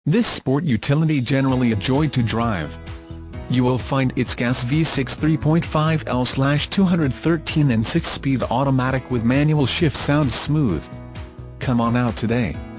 This sport utility generally a joy to drive. You will find its gas V6 3.5L/213 and 6-speed automatic with manual shift sounds smooth. Come on out today.